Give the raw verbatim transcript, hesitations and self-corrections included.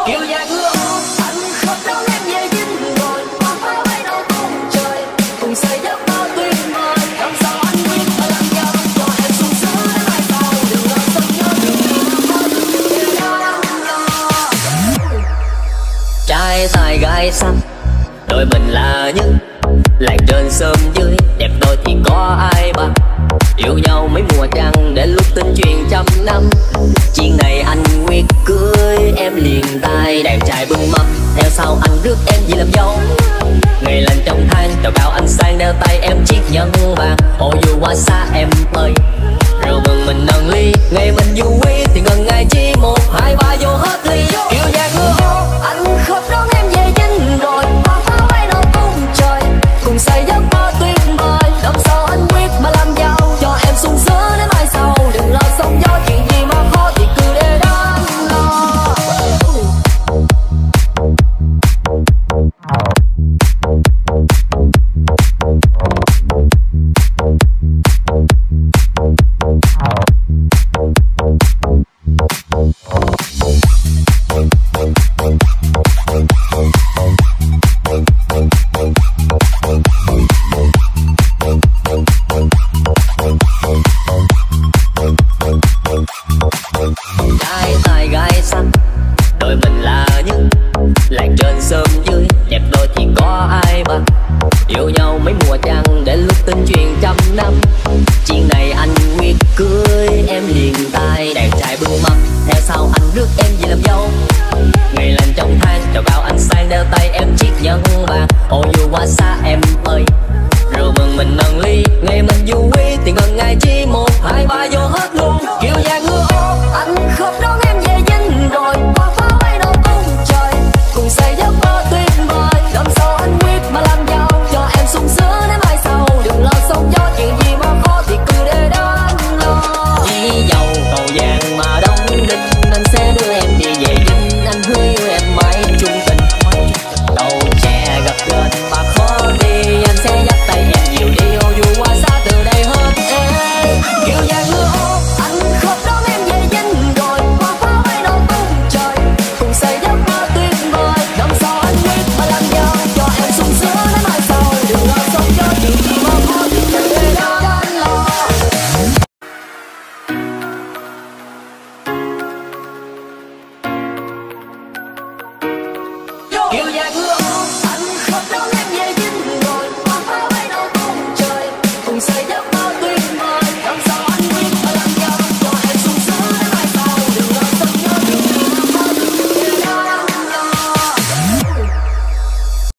Kiều nhà hứa anh khóc đau em về dinh rồi, hoa pháo bay đâu tung trời, cùng xây giấc mơ tuyệt vời. Làm sao anh biết mà làm nhau cho em sung sướng đến mai sau, đừng lo sớm nhớ đừng đi mà có được điều đáng lo. Trai tài gái xanh đôi mình là những làng trên sớm dưới, đẹp đôi thì có ai bằng. Yêu nhau mấy mùa trăng đến lúc tin chuyện trăm năm, chuyện này anh quyết cưới em liền tay. Đàn trai bưng mâm theo sau anh rước em về làm dâu, ngày lành trong tháng trầu cao anh sang đeo tay em chiếc nhẫn vàng. Ô dù qua xa em ơi, rượu mừng mình nâng ly, ngày mình vui thì ngần ngày chi một hai ba vô hết ly. Kiều nhà hứa anh khóc đón em về dinh rồi, hoa pháo bay đâu tung trời, cùng xây giấc mơ tuyệt vời. Làm sao anh quyết mà làm giàu cho em sung sướng đến mai sau, đừng lo sóng gió chuyện gì mà khó thì cứ để đáng lo. Trai tài gái xanh đôi mình là những làng trên sớm dưới, đẹp đôi thì có ai bằng. Yêu nhau mấy mùa trăng đến lúc tin chuyện trăm năm, chuyện này anh quyết cưới em liền tay. Đàn trai bưng mâm theo sau anh rước em về làm dâu, ngày lành trong tháng trầu cao anh sang đeo tay em chiếc nhẫn vàng. Ô dù qua xa em ơi, rượu mừng mình nâng ly, ngày mình vui thì ngần ngày chi